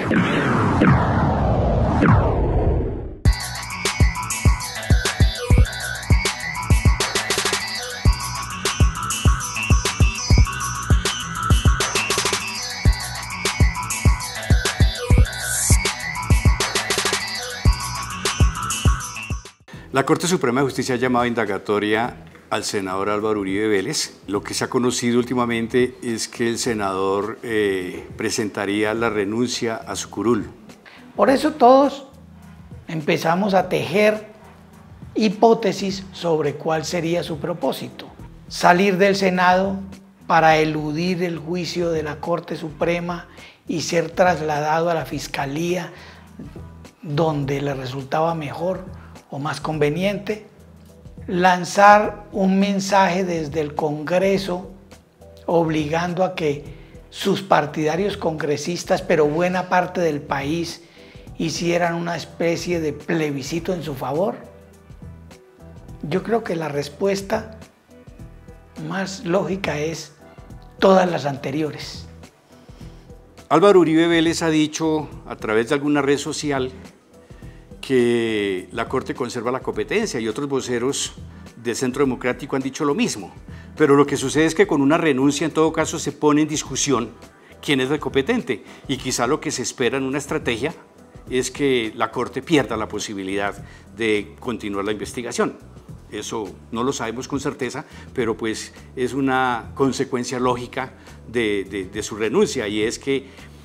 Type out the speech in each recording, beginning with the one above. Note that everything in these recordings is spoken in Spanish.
La Corte Suprema de Justicia ha llamado indagatoria al senador Álvaro Uribe Vélez. Lo que se ha conocido últimamente es que el senador presentaría la renuncia a su curul. Por eso todos empezamos a tejer hipótesis sobre cuál sería su propósito. Salir del Senado para eludir el juicio de la Corte Suprema y ser trasladado a la Fiscalía donde le resultaba mejor o más conveniente, lanzar un mensaje desde el Congreso obligando a que sus partidarios congresistas, pero buena parte del país, hicieran una especie de plebiscito en su favor. Yo creo que la respuesta más lógica es todas las anteriores. Álvaro Uribe Vélez ha dicho a través de alguna red social que la Corte conserva la competencia y otros voceros del Centro Democrático han dicho lo mismo. Pero lo que sucede es que con una renuncia en todo caso se pone en discusión quién es el competente y quizá lo que se espera en una estrategia es que la Corte pierda la posibilidad de continuar la investigación. Eso no lo sabemos con certeza, pero pues es una consecuencia lógica de su renuncia y es que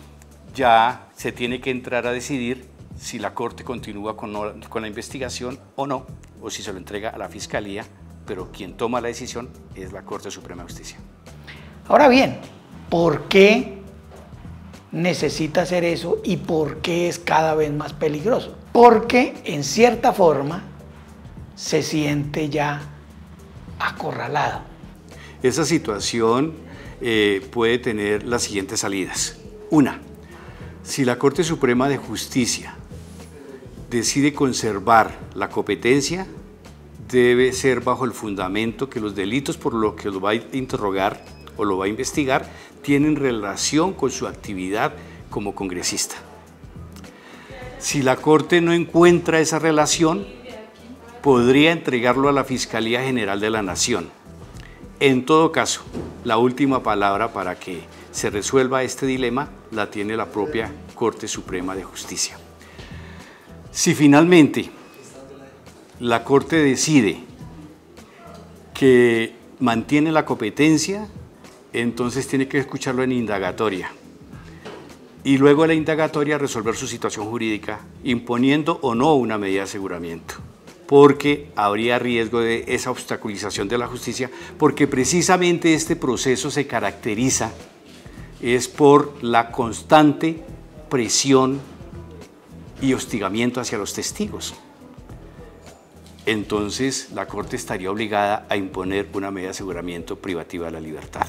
ya se tiene que entrar a decidir si la Corte continúa con la investigación o no, o si se lo entrega a la Fiscalía, pero quien toma la decisión es la Corte Suprema de Justicia. Ahora bien, ¿por qué necesita hacer eso y por qué es cada vez más peligroso? Porque en cierta forma se siente ya acorralado. Esa situación puede tener las siguientes salidas. Una, si la Corte Suprema de Justicia decide conservar la competencia, debe ser bajo el fundamento que los delitos por los que lo va a interrogar o lo va a investigar tienen relación con su actividad como congresista. Si la Corte no encuentra esa relación, podría entregarlo a la Fiscalía General de la Nación. En todo caso, la última palabra para que se resuelva este dilema la tiene la propia Corte Suprema de Justicia. Si finalmente la Corte decide que mantiene la competencia, entonces tiene que escucharlo en indagatoria y luego de la indagatoria resolver su situación jurídica imponiendo o no una medida de aseguramiento, porque habría riesgo de esa obstaculización de la justicia, porque precisamente este proceso se caracteriza es por la constante presión y hostigamiento hacia los testigos. Entonces la Corte estaría obligada a imponer una medida de aseguramiento privativa de la libertad.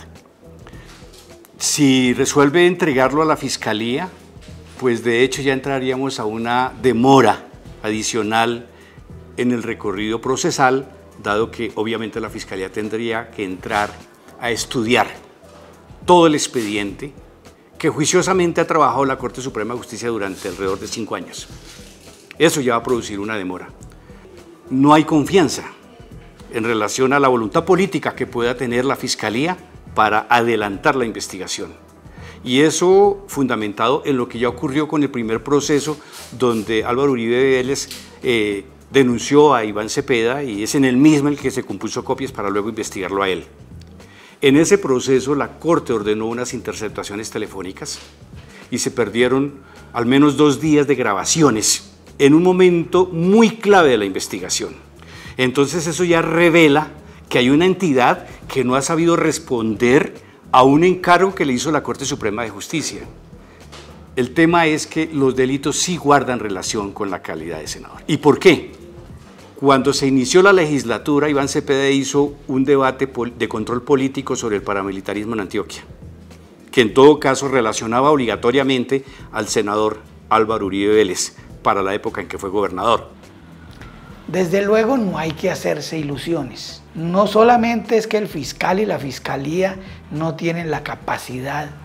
Si resuelve entregarlo a la Fiscalía, pues de hecho ya entraríamos a una demora adicional en el recorrido procesal, dado que obviamente la Fiscalía tendría que entrar a estudiar todo el expediente que juiciosamente ha trabajado la Corte Suprema de Justicia durante alrededor de 5 años. Eso ya va a producir una demora. No hay confianza en relación a la voluntad política que pueda tener la Fiscalía para adelantar la investigación. Y eso fundamentado en lo que ya ocurrió con el primer proceso, donde Álvaro Uribe Vélez denunció a Iván Cepeda y es en el mismo el que se compuso copias para luego investigarlo a él. En ese proceso la Corte ordenó unas interceptaciones telefónicas y se perdieron al menos 2 días de grabaciones en un momento muy clave de la investigación. Entonces eso ya revela que hay una entidad que no ha sabido responder a un encargo que le hizo la Corte Suprema de Justicia. El tema es que los delitos sí guardan relación con la calidad de senador. ¿Y por qué? Cuando se inició la legislatura, Iván Cepeda hizo un debate de control político sobre el paramilitarismo en Antioquia, que en todo caso relacionaba obligatoriamente al senador Álvaro Uribe Vélez para la época en que fue gobernador. Desde luego no hay que hacerse ilusiones. No solamente es que el fiscal y la fiscalía no tienen la capacidad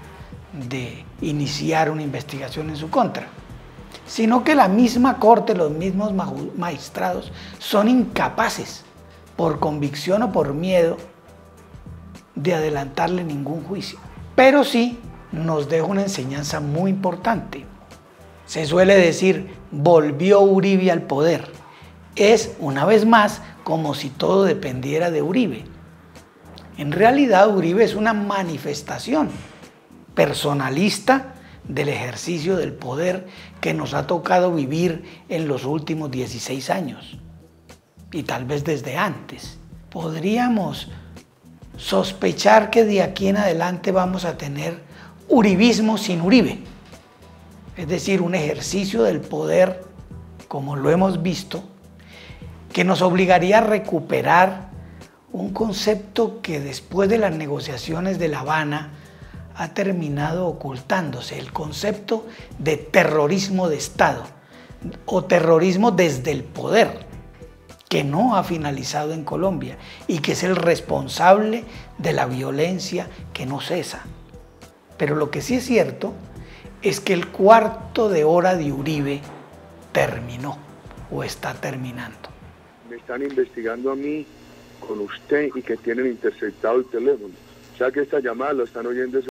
de iniciar una investigación en su contra, sino que la misma Corte, los mismos magistrados son incapaces, por convicción o por miedo, de adelantarle ningún juicio. Pero sí nos deja una enseñanza muy importante. Se suele decir, volvió Uribe al poder. Es, una vez más, como si todo dependiera de Uribe. En realidad, Uribe es una manifestación personalista del ejercicio del poder que nos ha tocado vivir en los últimos 16 años y tal vez desde antes. Podríamos sospechar que de aquí en adelante vamos a tener uribismo sin Uribe, es decir, un ejercicio del poder, como lo hemos visto, que nos obligaría a recuperar un concepto que después de las negociaciones de La Habana ha terminado ocultándose, el concepto de terrorismo de Estado o terrorismo desde el poder, que no ha finalizado en Colombia y que es el responsable de la violencia que no cesa. Pero lo que sí es cierto es que el cuarto de hora de Uribe terminó o está terminando. Me están investigando a mí con usted y que tienen interceptado el teléfono. O sea que esta llamada la están oyendo